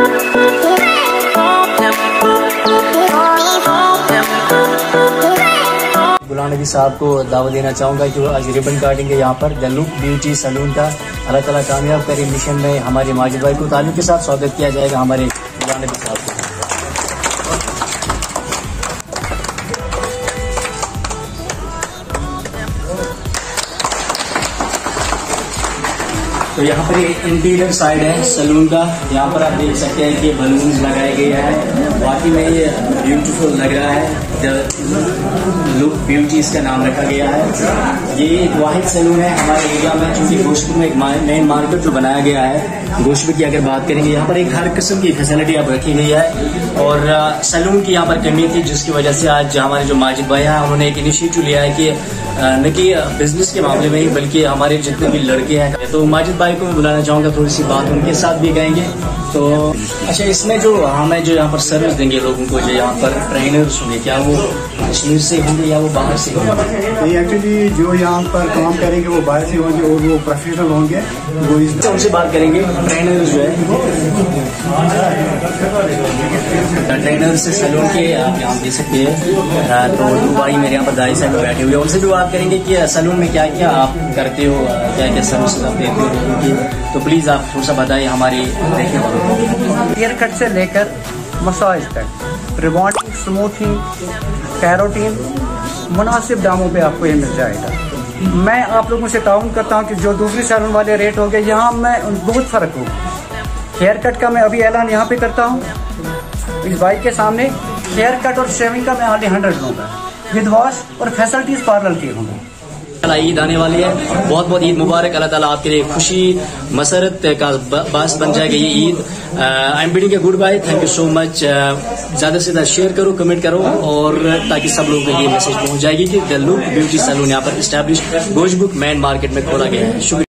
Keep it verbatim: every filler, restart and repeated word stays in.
गुलाम नबी साहब को दावत देना चाहूँगा कि वो आज रिबन काटेंगे यहाँ पर द लुक ब्यूटी सैलून का। अल्लाह ताला कामयाब करे मिशन में हमारे माजिद भाई को। तालियों के साथ स्वागत किया जाएगा हमारे गुलाम नबी साहब को। तो यहाँ पर इंटीरियर साइड है सैलून का। यहाँ पर आप देख सकते हैं कि बलून्स लगाए गए हैं। वाकई में ये ब्यूटीफुल लग रहा है। द लुक ब्यूटी इसका नाम रखा गया है। ये एक वाहिद सैलून है हमारे एरिया में, चूँकि गोश्तपुर में एक मेन मार्केट जो बनाया गया है। गोश्तपुर की अगर बात करेंगे यहाँ पर एक हर किस्म की फैसिलिटी अब रखी गई है। और सैलून की यहाँ पर कमी थी, जिसकी वजह से आज हमारे जो माजिद भाई हैं उन्होंने एक इनिशिएटिव लिया है कि न कि बिजनेस के मामले में ही बल्कि हमारे जितने भी लड़के हैं, तो माजिद भाई को मैं बुलाना चाहूँगा, थोड़ी सी बात उनके साथ भी कहेंगे। तो अच्छा, इसमें जो हमें जो यहाँ पर सर्विस देंगे लोगों को, जो यहाँ पर ट्रेनर्स होंगे, क्या वो कश्मीर से होंगे या वो बाहर से होंगे? एक्चुअली जो यहाँ पर काम करेंगे वो बाहर से होंगे और वो प्रोफेशनल होंगे। वो इस उनसे बात करेंगे। ट्रेनर्स जो है ट्रेनर से सैलून के आप यहाँ दे सकते हैं। तो दो भाई मेरे यहाँ पर दाई साहब बैठे हुए हैं, उनसे भी बात करेंगे कि सैलून में क्या क्या आप करते हो, क्या क्या सर्विस आप देते हो लोगों की। तो प्लीज आप थोड़ा सा बताइए हमारी देखने वालों को। हेयर कट से लेकर मसाज तक, रिबॉन्डिंग, स्मूथिंग, कैरोटीन मुनासिब दामों पे आपको ये मिल जाएगा। मैं आप लोगों से ताउन करता हूँ कि जो दूसरी सैलून वाले रेट हो गए, यहाँ मैं बहुत फ़र्क हो। हेयर कट का मैं अभी ऐलान यहाँ पे करता हूँ इस भाई के सामने। हेयर कट और शेविंग का मैं ऑनली हंड्रेड लूँगा विद वॉश और फैसिलिटीज पार्लर की होंगी। ईद आने वाली है, बहुत बहुत ईद मुबारक। अल्लाह ताला आपके लिए खुशी मसरत का बास बन जाएगा ये Eid. I am bidding a good bye. Thank you so much. ज़्यादा से ज़्यादा शेयर करो, कमेंट करो, और ताकि सब लोगों को ये मैसेज पहुंच जाएगी कि द लुक ब्यूटी सैलून यहाँ पर इस्टेब्लिश गोश्तपुर मेन मार्केट में खोला गया है। शुक्रिया।